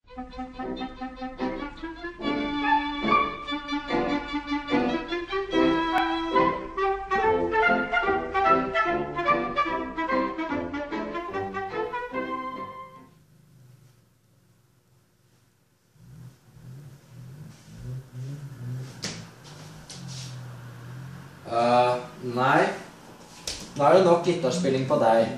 Nei. Nå er det nok gitarspilling på deg.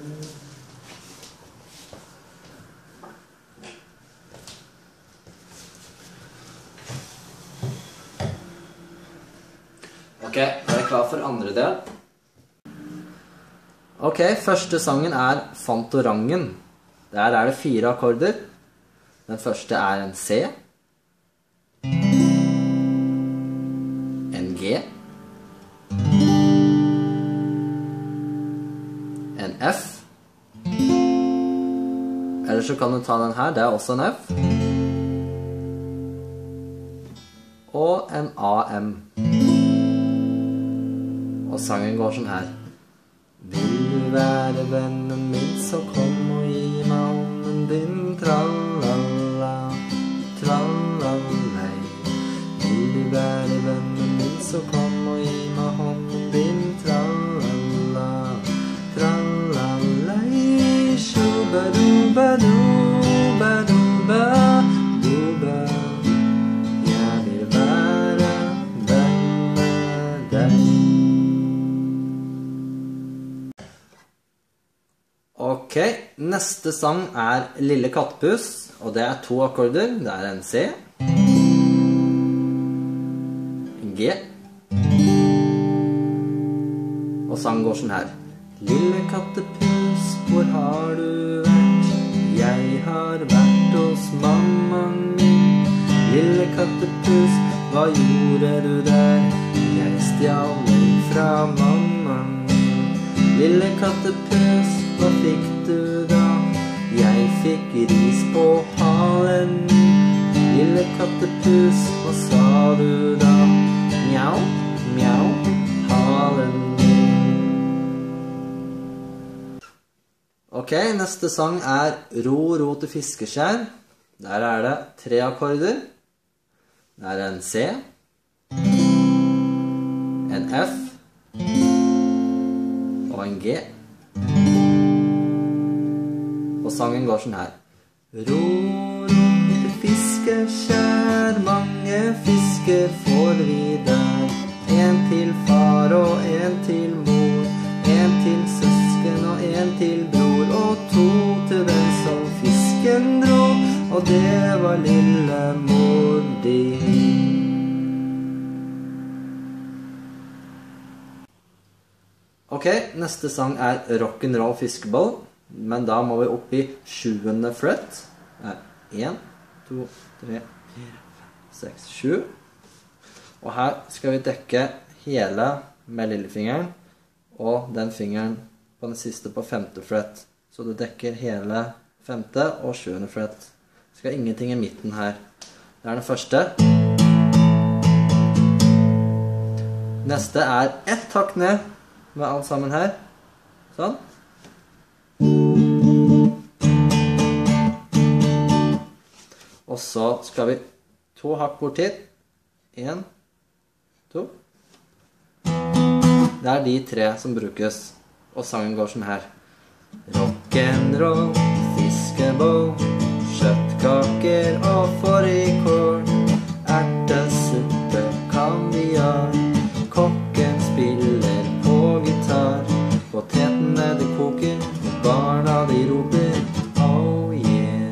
Ok, er dere klar for andre del? Ok, første sangen er Fantorangen. Der er det 4 akkorder. Den første er en C, en G, en F, eller så kan du ta den her, det er også en F, og en AM. Og sangen går sånn her. Vil du være vennen min, så kom og gi meg hånden din, tralala, tralalei. Vil du være vennen min, så kom og gi meg hånden din, tralala, tralalei. Shubadubadubaduba, duba. Jeg vil være venn med deg. Ok, neste sang er Lille kattepus, og det er 2 akkorder. Det er en C, en G, og sangen går sånn her. Lille kattepus, hvor har du vært? Jeg har vært hos mammaen min. Lille kattepus, hva gjorde du der? Jeg stjal meg fra mammaen min. Lille kattepus, hva fikk du da? Jeg fikk ris på halen. Lille kattepus, hva sa du da? Mjau, mjau, halen min. Ok, neste sang er Ro, ro til fiskeskjær. Der er det 3 akkorder. Det er en C, en F og en G. Og sangen går sånn her. Ro, ro til fiskeskjær, mange fisker får vi der. En til far og en til mor, en til søsken og en til bror, og 2 til den som fisken dro, og det var lille mor din. Ok, neste sang er Rock'n'Roll Fiskeball. Men da må vi opp i 7. fret. 1, 2, 3, 4, 5, 6, 7. Og her skal vi dekke hele med lillefingeren, og den fingeren på den siste på 5. fret. Så du dekker hele 5. og 7. fret. Det skal ingenting i midten her. Det er den første. Neste er 1 takk ned med alt sammen her. Sånn. Og så skal vi 2 hakk bort hit. 1, 2. Det er de 3 som brukes. Og sangen går sånn her. Rock'n'roll, fiskeboll, kjøttkaker og fårikål, ertesuppe, kaviar, kokken spiller på gitar, potetene de koker, barna de roper, oh yeah.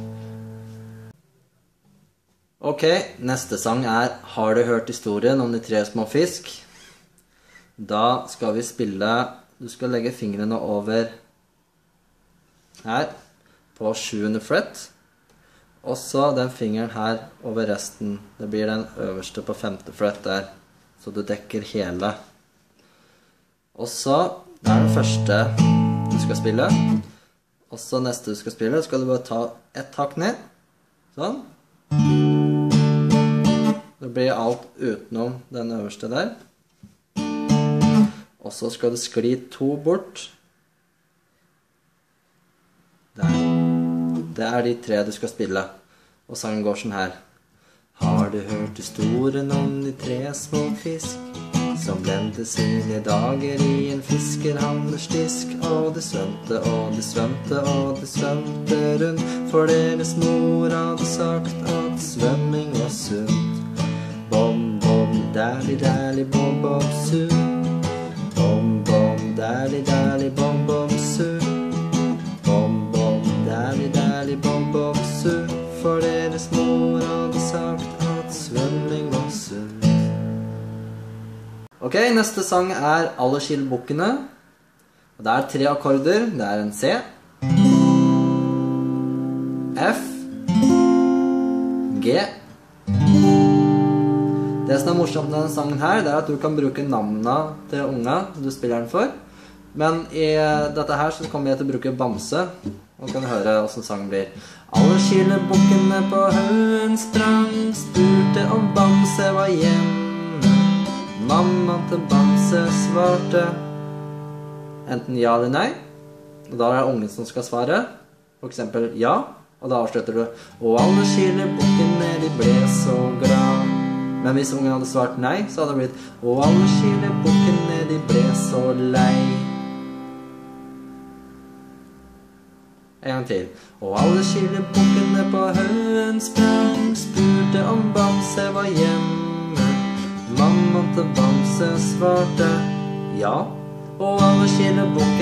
Ok, neste sang er Har du hørt historien om de 3 små fisk? Da skal vi spille, du skal legge fingrene over her på 7. fret, og så den fingeren her over resten. Det blir den øverste på 5. fret der, så du dekker hele. Og så, det er den første du skal spille, og så neste du skal spille, skal du bare ta 1 hakk ned, sånn. Det blir alt utenom den øverste der. Og så skal du skli 2 bort. Der. Det er de 3 du skal spille. Og sangen går sånn her. Har du hørt historien om de 3 små fisk som lente sine dager i en fiskerhandlers disk? Og de svømte, og de svømte, og de svømte rundt, for deres mor hadde sagt at svømming var sunt. Bom, bom, dæli, dæli, bom, bom, su. Bom, bom, dæli, dæli, bom, bom, su. Bom, bom, dæli, dæli, bom, bom, su. For deres mor hadde sagt at svømming var sunt. Ok, neste sang Allerskillbukkene. Og det 3 akkorder. Det en C, F, G. Det som morsomt med denne sangen her, det at du kan bruke navnene til unga du spiller den for. Men i dette her så kommer jeg til å bruke Bamse. Og kan høre hvordan sangen blir. Allerskillebukkene på haugen sprang, spurte om Bamse var hjemme. Mammaen til Bamse svarte enten ja eller nei. Og da det ungen som skal svare. For eksempel ja. Og da avslutter du. Og allerskillebukkene de ble så glad. Men hvis ungen hadde svart nei, så hadde det blitt. Og allerskillebukkene de ble så lei. En gang til. Og allerskillebukkene på haugen sprang, spurte om Bamse var hjemme. Mammaen til Bamse svarte ja. Og allerskillebukkene